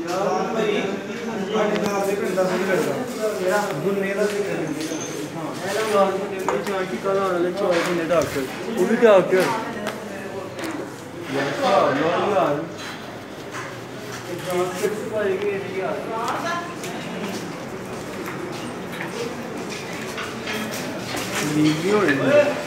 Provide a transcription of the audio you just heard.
यार भाई आने का आपने पिंड ਦਾ ਨਹੀਂ ਲੱਗਦਾ ਮੇਰਾ ਗੁੰਨੇ ਦਾ ਵੀ ਕਰ ਦਿੰਦੇ ਹਾਂ ਇਹਦਾ ਲਾਲ ਦੇ ਚਾਂਟੀ ਕਲਾ ਵਾਲੇ ਚੋਏ ਨੇ ਡਾਕਟਰ ਉਹ ਵੀ ਡਾਕਟਰ ਯਾਰ ਯਾਰ ਇੱਕ ਜਾਂਚ ਕਿਸ ਪਾਏਗੀ ਇਹ ਯਾਰ ਲੀਵ ਨਹੀਂ ਹੋਣੀ